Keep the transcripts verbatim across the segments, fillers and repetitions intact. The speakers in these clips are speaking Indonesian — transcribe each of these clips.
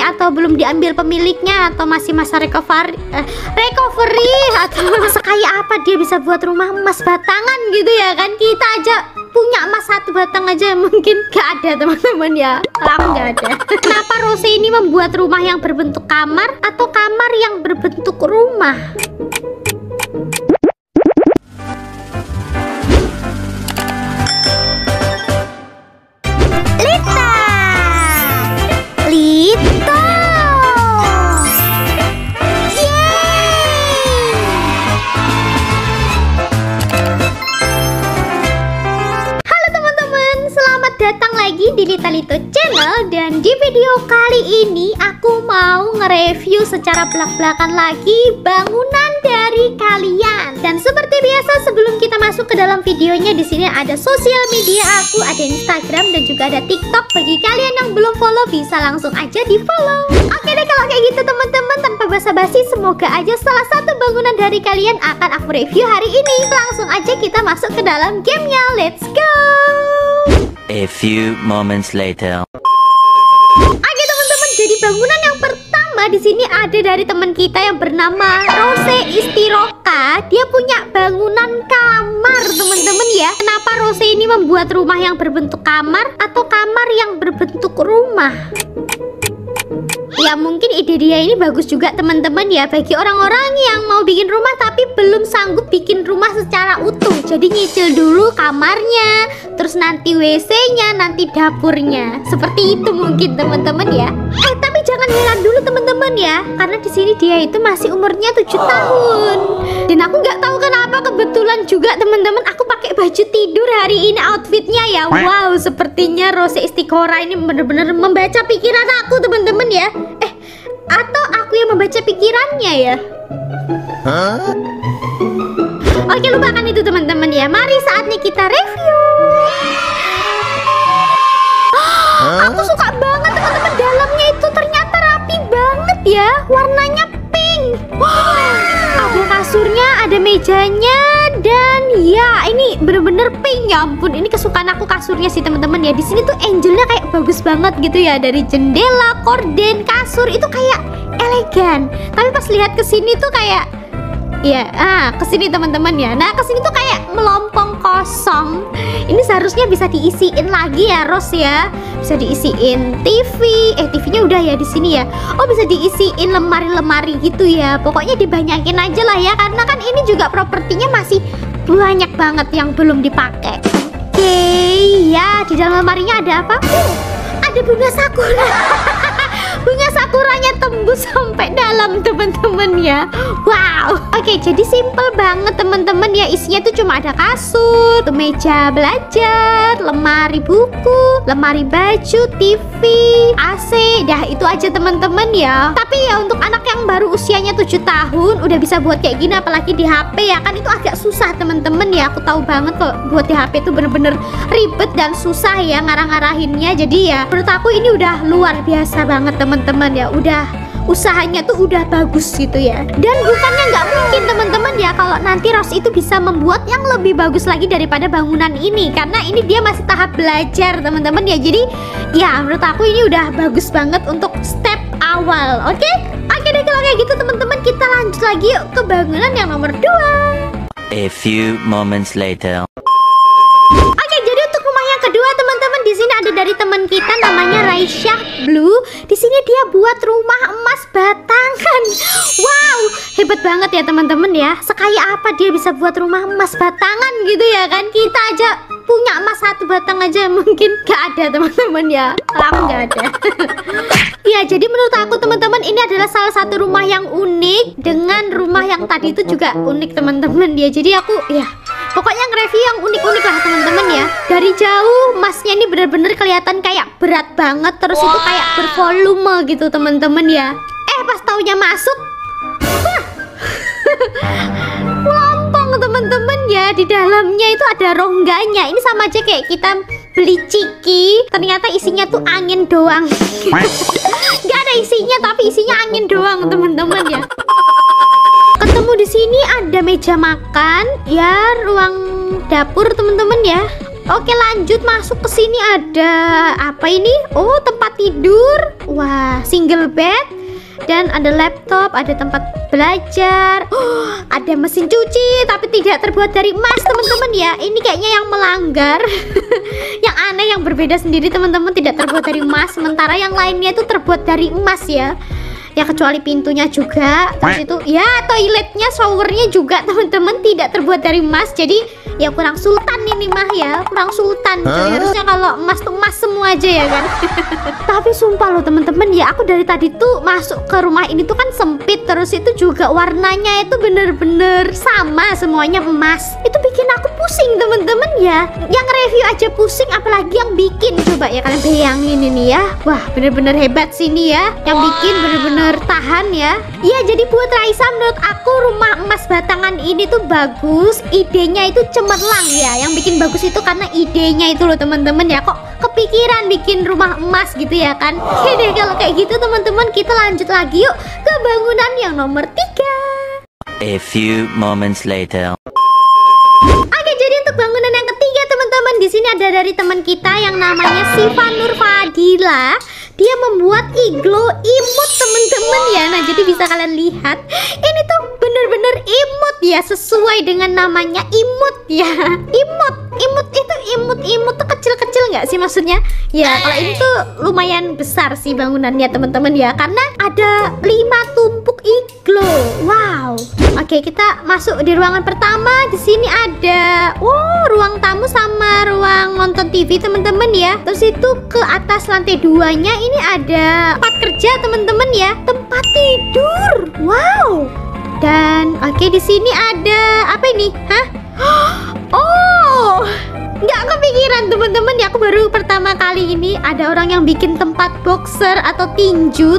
atau belum diambil pemiliknya, atau masih masa recovery eh, recovery atau sekaya apa dia bisa buat rumah emas batangan gitu ya kan. Kita aja punya emas satu batang aja mungkin gak ada teman-teman ya. Aku gak ada. Kenapa Rose ini membuat rumah yang berbentuk kamar atau kamar yang berbentuk rumah? Lita Lito datang lagi di Lita Lito Channel. Dan di video kali ini aku mau nge-review secara belak-belakan lagi bangunan dari kalian. Dan seperti biasa sebelum kita masuk ke dalam videonya, di sini ada sosial media aku, ada Instagram dan juga ada TikTok. Bagi kalian yang belum follow bisa langsung aja di follow. Oke deh kalau kayak gitu teman-teman, tanpa basa-basi semoga aja salah satu bangunan dari kalian akan aku review hari ini. Langsung aja kita masuk ke dalam gamenya. Let's go. A few moments later. Oke teman-teman, jadi bangunan yang pertama di sini ada dari teman kita yang bernama Rose Istiroka. Dia punya bangunan kamar teman-teman ya. Kenapa Rose ini membuat rumah yang berbentuk kamar atau kamar yang berbentuk rumah? Ya mungkin ide dia ini bagus juga teman-teman ya, bagi orang-orang yang mau bikin rumah tapi belum sanggup bikin rumah secara utuh. Jadi nyicil dulu kamarnya, terus nanti W C-nya, nanti dapurnya. Seperti itu mungkin teman-teman ya. Eh tapi jangan heran dulu teman-teman ya, karena di sini dia itu masih umurnya tujuh tahun. Dan aku nggak tahu kenapa kebetulan juga teman-teman aku pakai baju tidur hari ini outfitnya ya. Wow, sepertinya Rose Istiqora ini bener-bener membaca pikiran aku teman-teman ya. Eh, atau aku yang membaca pikirannya ya? Huh? Oke, lupakan itu teman-teman ya. Mari saatnya kita review. Huh? Aku suka banget teman-teman, dalamnya itu ternyata rapi banget ya. Warnanya pink. Wow. Ada kasurnya, ada mejanya, dan ya ini bener-bener pink. Ya ampun, ini kesukaan aku kasurnya sih teman-teman ya. Di sini tuh angelnya kayak bagus banget gitu ya, dari jendela, korden, kasur itu kayak elegan. Tapi pas lihat ke sini tuh kayak ya, ah, kesini teman-teman ya. Nah, kesini tuh kayak melompong kosong. Ini seharusnya bisa diisiin lagi ya, Ros ya. Bisa diisiin T V. Eh, T V-nya udah ya di sini ya. Oh, bisa diisiin lemari-lemari gitu ya. Pokoknya dibanyakin aja lah ya, karena kan ini juga propertinya masih banyak banget yang belum dipakai. Oke, okay, ya di dalam lemarinya ada apa? Uh, ada bunga sakura. Bunga sakuranya tembus sampai dalam teman-teman ya. Wow. Oke, jadi simple banget teman-teman ya. Isinya tuh cuma ada kasur, meja belajar, lemari buku, lemari baju, T V, A C. Dah itu aja teman-teman ya. Tapi ya untuk anak yang baru usianya tujuh tahun udah bisa buat kayak gini, apalagi di H P ya kan, itu agak susah teman-teman ya. Aku tahu banget kok buat di H P itu bener-bener ribet dan susah ya ngarang-ngarahinnya. Jadi ya menurut aku ini udah luar biasa banget teman teman-teman ya. Udah usahanya tuh udah bagus gitu ya. Dan bukannya nggak mungkin teman-teman ya kalau nanti Rose itu bisa membuat yang lebih bagus lagi daripada bangunan ini, karena ini dia masih tahap belajar teman-teman ya. Jadi ya menurut aku ini udah bagus banget untuk step awal. Oke okay? Oke deh kalau kayak gitu teman-teman, kita lanjut lagi yuk ke bangunan yang nomor dua. A few moments later. Oke, jadi untuk rumah yang kedua teman-teman, di sini ada dari teman kita namanya Raisya Blue. Di sini dia buat rumah emas batangan. Wow, hebat banget ya teman-teman ya. Sekaya apa dia bisa buat rumah emas batangan gitu ya kan. Kita aja punya emas satu batang aja mungkin gak ada teman-teman ya. Aku gak ada. Ya, jadi menurut aku teman-teman ini adalah salah satu rumah yang unik. Dengan rumah yang tadi itu juga unik teman-teman ya. Jadi aku ya pokoknya nge-review yang unik-unik lah teman-teman ya. Dari jauh emasnya ini bener-bener kelihatan kayak berat banget, terus itu kayak bervolume gitu teman-teman ya. Eh pas taunya masuk, lompong teman-teman ya. Di dalamnya itu ada rongganya. Ini sama aja kayak kita beli ciki, ternyata isinya tuh angin doang. Gak ada isinya, tapi isinya angin doang teman-teman ya. Ketemu di sini ada meja makan, ya ruang dapur teman-teman ya. Oke, lanjut masuk ke sini. Ada apa ini? Oh, tempat tidur. Wah, single bed. Dan ada laptop, ada tempat belajar. Oh, ada mesin cuci tapi tidak terbuat dari emas, teman-teman ya. Ini kayaknya yang melanggar. Yang aneh, yang berbeda sendiri, teman-teman, tidak terbuat dari emas. Sementara yang lainnya itu terbuat dari emas ya. Ya kecuali pintunya juga. Terus itu ya toiletnya, showernya juga, teman-teman, tidak terbuat dari emas. Jadi ya kurang sultan ini mah ya. Kurang sultan. Jadi harusnya kalau emas tuh emas semua aja ya kan. Tapi sumpah loh teman-teman ya, aku dari tadi tuh masuk ke rumah ini tuh kan sempit. Terus itu juga warnanya itu bener-bener sama semuanya emas. Itu bikin aku pusing teman-teman ya. Yang review aja pusing, apalagi yang bikin. Coba ya kalian bayangin ini ya. Wah bener-bener hebat sih ini ya. Yang bikin bener-bener tahan ya. Iya, jadi buat Raisa, menurut aku rumah emas batangan ini tuh bagus. Idenya itu cemerlang ya. Yang bikin bagus itu karena idenya itu loh teman-teman ya. Kok kepikiran bikin rumah emas gitu ya kan. Oke deh kalau kayak gitu teman-teman, kita lanjut lagi yuk ke bangunan yang nomor tiga. A few moments later. Oke, jadi untuk bangunan yang ketiga teman-teman, di sini ada dari teman kita yang namanya Siva Nur Fadila. Dia membuat iglo imut teman-teman ya. Nah jadi bisa kalian lihat, ini tuh bener-bener imut ya, sesuai dengan namanya imut ya. Imut, imut itu imut-imut tuh kecil-kecil nggak sih maksudnya? Ya kalau ini tuh lumayan besar sih bangunannya teman-teman ya, karena ada lima tumpuk iglo. Wow. Oke, kita masuk di ruangan pertama. Di sini ada wow, ruang tamu sama ruang nonton T V teman-teman ya. Terus itu ke atas lantai duanya ini ada tempat kerja teman-teman ya, tempat tidur. Wow. Dan oke, di sini ada apa ini? Hah? Oh, nggak kepikiran teman-teman ya. Aku baru pertama kali ini ada orang yang bikin tempat boxer atau tinju.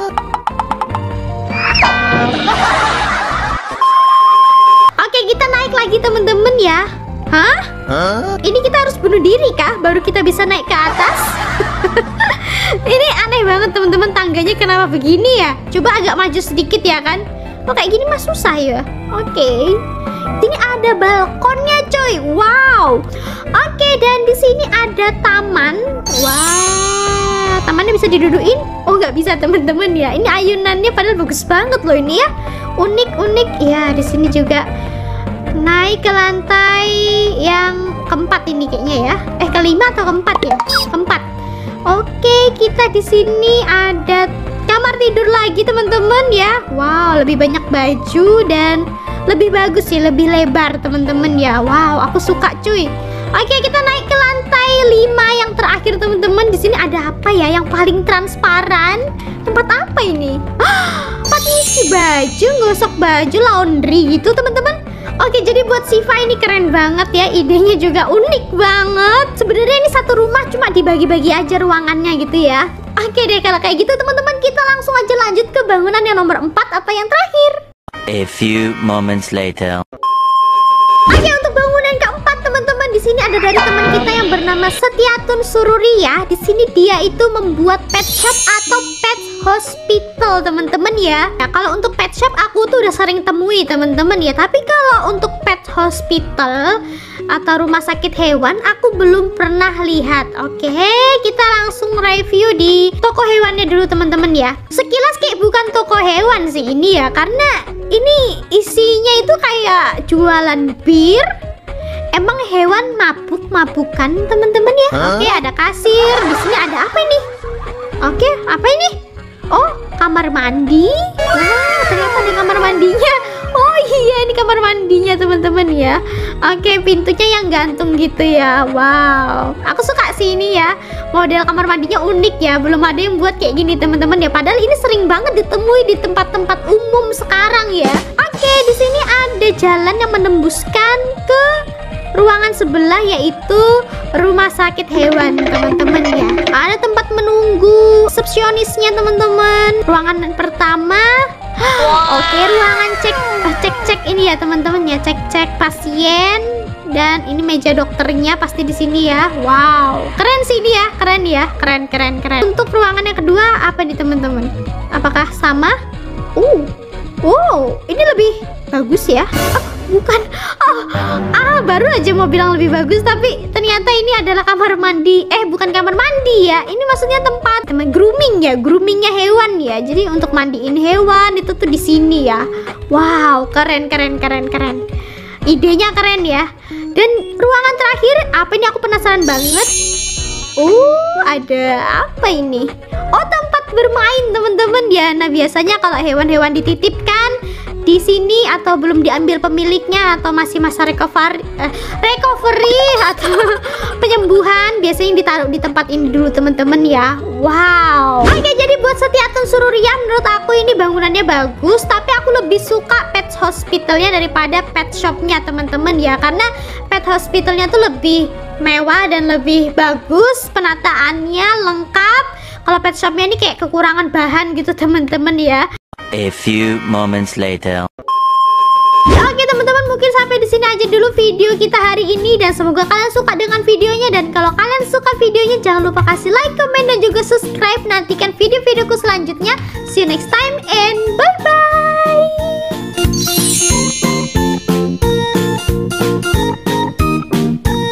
Oke, kita naik lagi teman-teman ya. Hah? Huh? Ini kita harus bunuh diri kah? Baru kita bisa naik ke atas? Ini aneh banget teman-teman, tangganya kenapa begini ya? Coba agak maju sedikit ya kan? Oh kayak gini mah susah ya. Oke. Ini ada balkonnya coy. Wow. Oke, dan di sini ada taman. Wah, tamannya bisa didudukin? Oh nggak bisa teman-teman ya. Ini ayunannya padahal bagus banget loh ini ya. Unik-unik ya. Di sini juga naik ke lantai yang keempat ini kayaknya ya. Eh kelima atau keempat ya? Keempat. Oke, kita di sini ada kamar tidur lagi teman-teman ya. Wow, lebih banyak baju dan lebih bagus sih, lebih lebar teman-teman ya. Wow, aku suka cuy. Oke, kita naik ke lantai lima yang terakhir teman-teman. Di sini ada apa ya yang paling transparan? Tempat apa ini? Tempat nyuci baju, gosok baju, laundry gitu teman-teman. Oke, jadi buat Siva ini keren banget ya. Idenya juga unik banget. Sebenarnya ini satu rumah cuma dibagi-bagi aja ruangannya gitu ya. Oke deh kalau kayak gitu teman-teman, kita langsung aja lanjut ke bangunan yang nomor empat atau yang terakhir. A few moments later. Oke, untuk bangunan keempat teman-teman, di sini ada dari teman kita yang bernama Setiatun Sururia. Di sini dia itu membuat pet shop atau pet hospital teman-teman ya. Nah, kalau untuk pet shop aku tuh udah sering temui teman-teman ya. Tapi kalau untuk pet hospital atau rumah sakit hewan aku belum pernah lihat. Oke, kita langsung review di toko hewannya dulu teman-teman ya. Sekilas kayak bukan toko hewan sih ini ya, karena ini isinya itu kayak jualan bir. Emang hewan mabuk-mabukan teman-teman ya. Oke, ada kasir. Di sini ada apa ini? Oke, apa ini? Oh, kamar mandi. Wah, ternyata di kamar mandinya. Oh iya, ini kamar mandinya teman-teman ya. Oke, pintunya yang gantung gitu ya. Wow, aku suka sih ini ya. Model kamar mandinya unik ya. Belum ada yang buat kayak gini teman-teman ya. Padahal ini sering banget ditemui di tempat-tempat umum sekarang ya. Oke, di sini ada jalan yang menembuskan ke ruangan sebelah, yaitu rumah sakit hewan teman-teman ya. Ada tempat menunggu resepsionisnya teman-teman. Ruangan pertama. Oke, ruangan cek cek cek ini ya teman-teman ya, cek cek pasien. Dan ini meja dokternya pasti di sini ya. Wow, keren sih ini ya, keren ya, keren keren keren. Untuk ruangan yang kedua apa nih teman-teman? Apakah sama? Uh, wow, ini lebih bagus ya. Oh, bukan. Oh, ah, baru aja mau bilang lebih bagus, tapi ternyata ini adalah kamar mandi. Eh, bukan kamar mandi ya. Ini maksudnya tempat teman grooming ya, groomingnya hewan ya. Jadi untuk mandiin hewan itu tuh di sini ya. Wow, keren, keren, keren, keren. Idenya keren ya. Dan ruangan terakhir, apa ini? Aku penasaran banget. Oh, ada apa ini? Oh, tempat bermain teman-teman ya. Nah, biasanya kalau hewan-hewan dititipkan di sini atau belum diambil pemiliknya atau masih masa recovery, eh, recovery atau penyembuhan, biasanya ditaruh di tempat ini dulu teman-teman ya. Wow. Oke, jadi buat Setia-tun Sururiah, menurut aku ini bangunannya bagus, tapi aku lebih suka pet hospitalnya daripada pet shopnya teman-teman ya, karena pet hospitalnya tuh lebih mewah dan lebih bagus, penataannya lengkap. Kalau pet shopnya ini kayak kekurangan bahan gitu teman-teman ya. A few moments later. Oke teman-teman, mungkin sampai di sini aja dulu video kita hari ini, dan semoga kalian suka dengan videonya. Dan kalau kalian suka videonya, jangan lupa kasih like, comment, dan juga subscribe. Nantikan video-videoku selanjutnya. See you next time and